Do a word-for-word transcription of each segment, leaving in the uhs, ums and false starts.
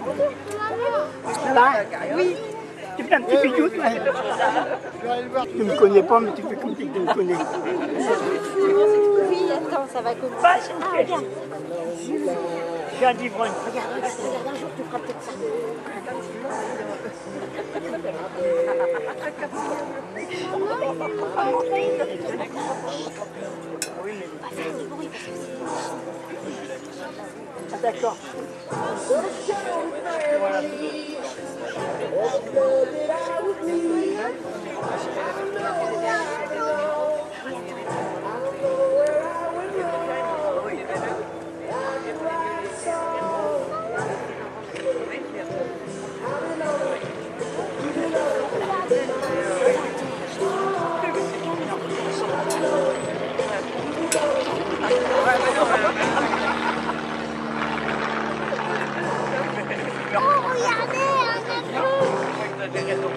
Ça va? Oui. Tu fais un petit bijou, toi. Tu ne me connais pas, mais tu fais comme si tu me connais. Oui, attends, ça va commencer. Bah, c'est Ah, regarde. j'ai un livre. Regarde, regarde, regarde, un jour tu feras peut-être ça. Ah, d'accord. Voilà. Oh, regardez, un avion.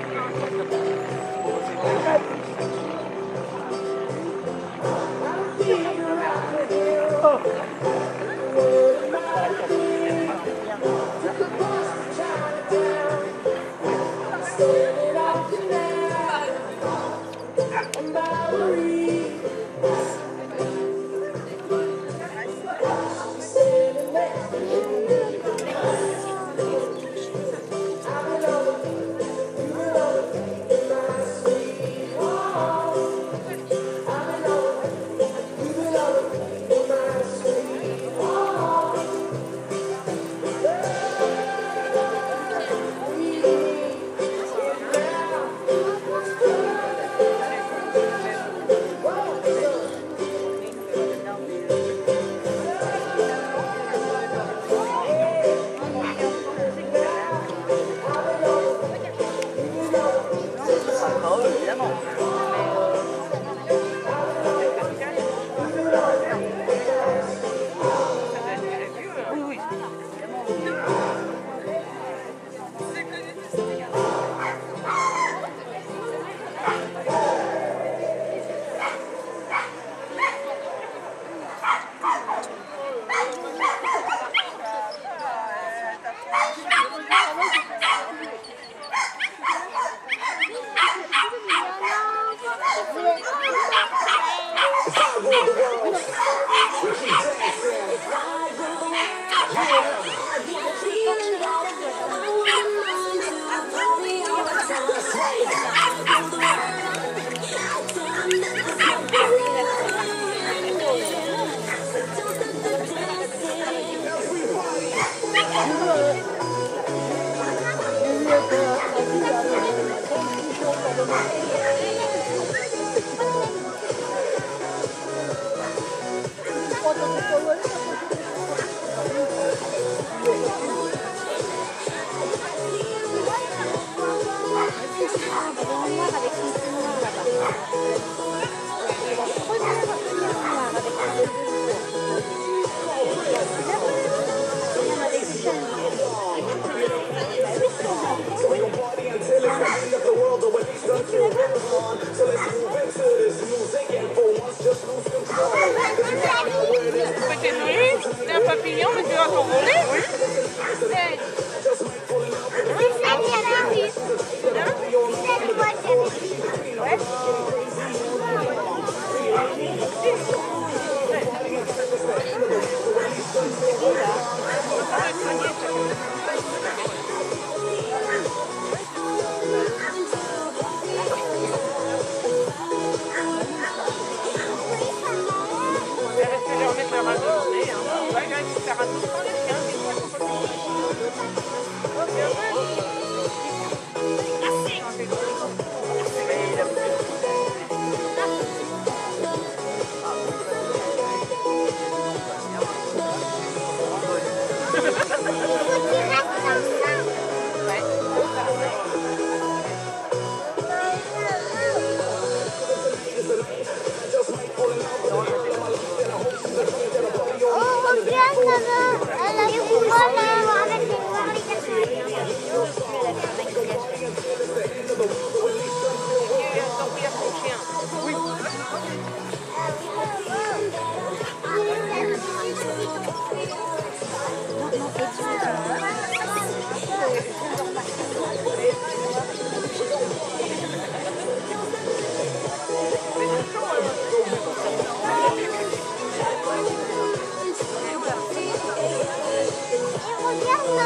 We gon' party until it's the end of the world, or at least until then.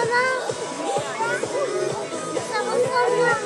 Ça ressemble à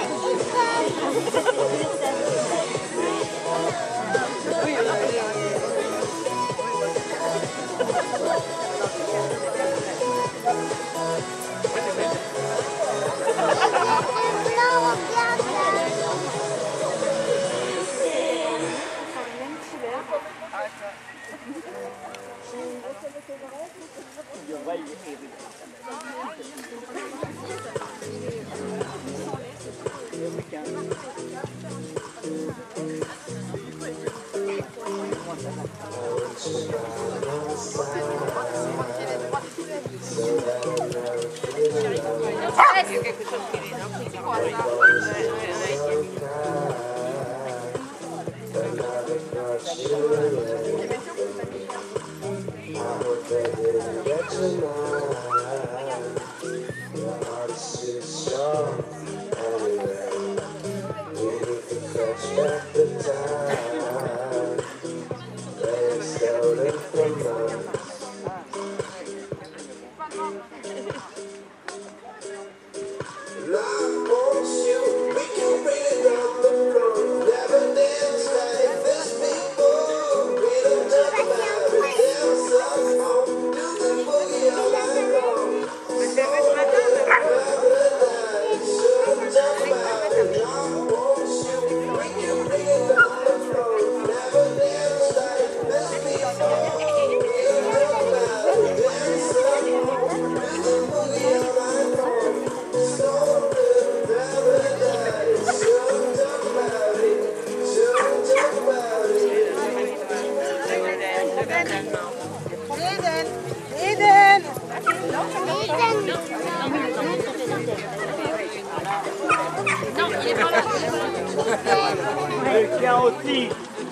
Tiens aussi.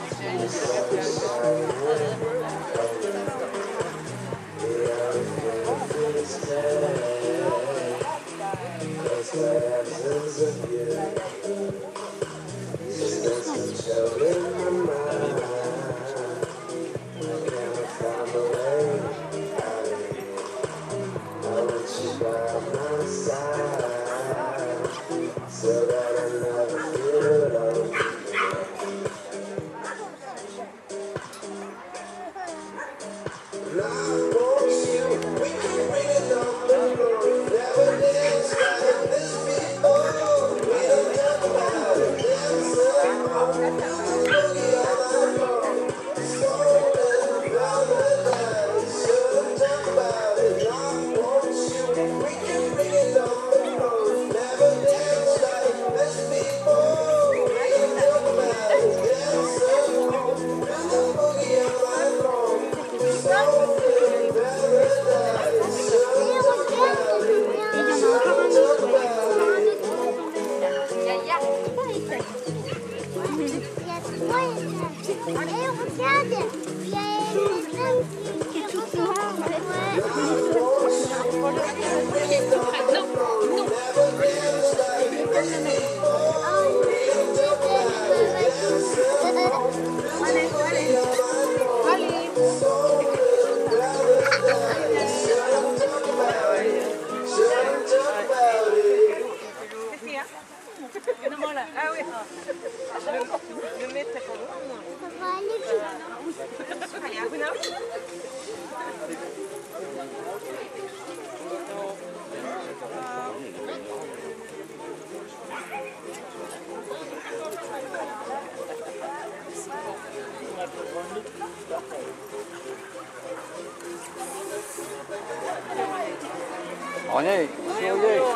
René, souriez.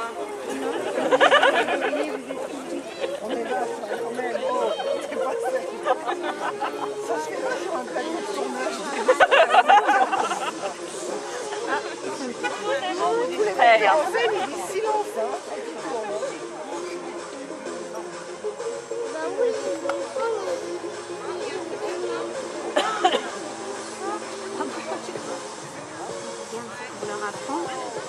On est là, quand même. Oh, c'est pas ça. Ça se fait pas sur un plateau de tournage. En fait, il dit silence. Hein. On leur apprend.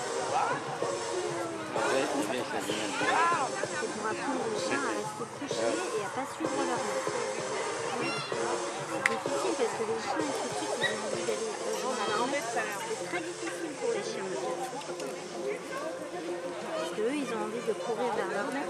C'est pour apprendre aux chiens à rester couchés et à ne pas suivre leur maître. C'est difficile parce que les chiens, ils se quittent, ils ont envie d'aller. C'est très difficile pour les chiens. courir vers leur mère.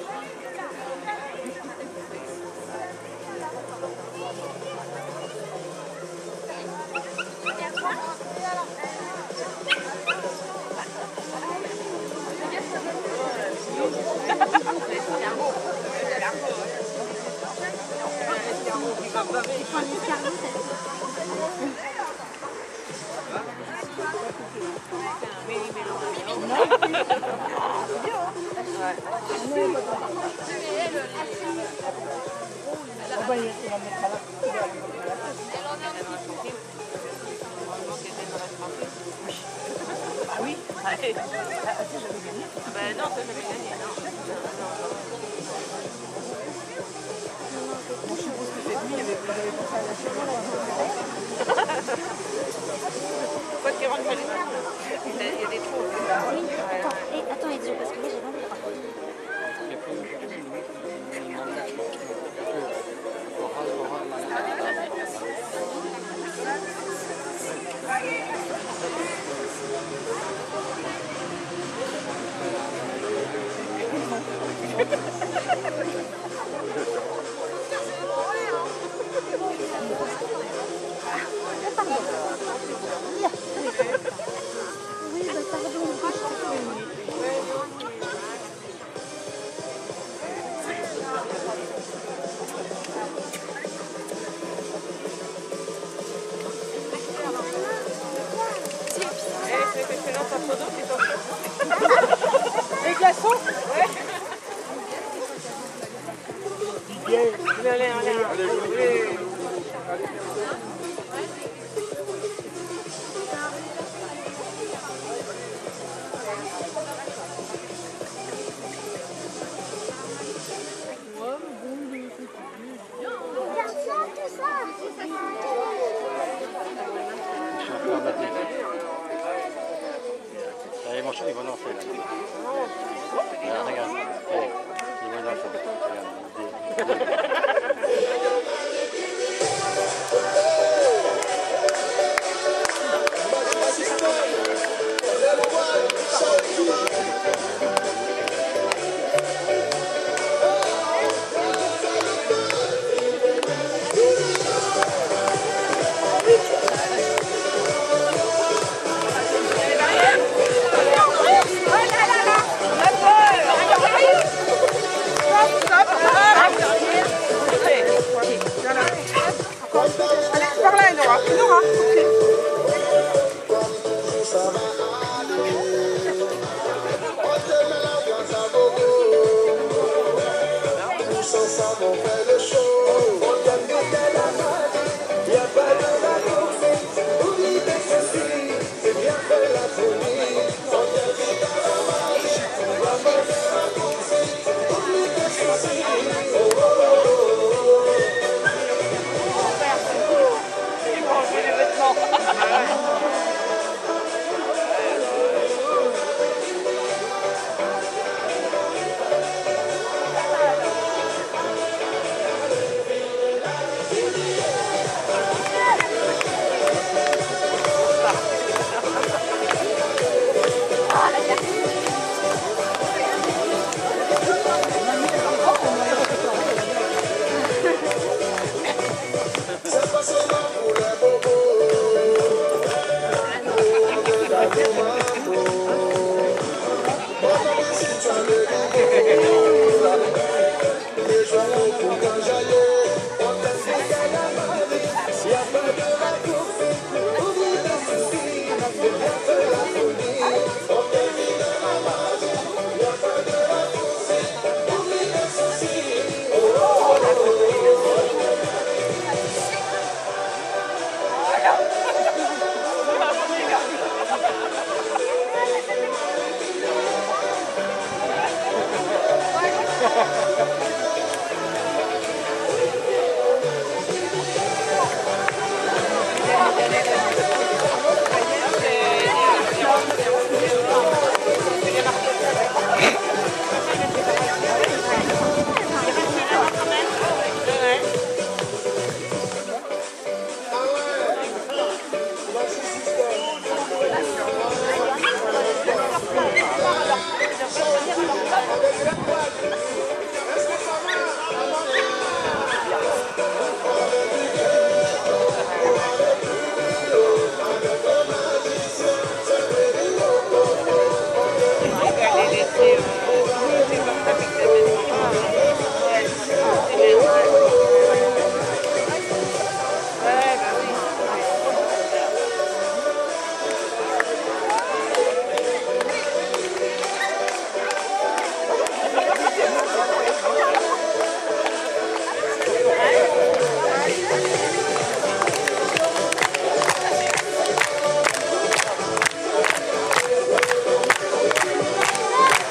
Ah oui. Ah, ça, j'avais gagné. Ben non, ça j'avais gagné, non. Bon, je suppose que cette nuit, il y avait vous avez pensé à lâcher l'eau. Quoi qu'il rentre pas les mains, il y a il y a des trous. Oui, attends, et, attends, Edio, parce que là j'ai pas le droit. Oui, bah pardon. Eh, c'est excellent ta photo, c'est ton chaud. Les glaçons? Ouais. Allez, allez, allez. Regarde ça, tout ça. Allez, mon chat, ils vont lancer là. Regarde, regarde. Allez, ils vont lancer. Stop, stop.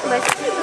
Bah si.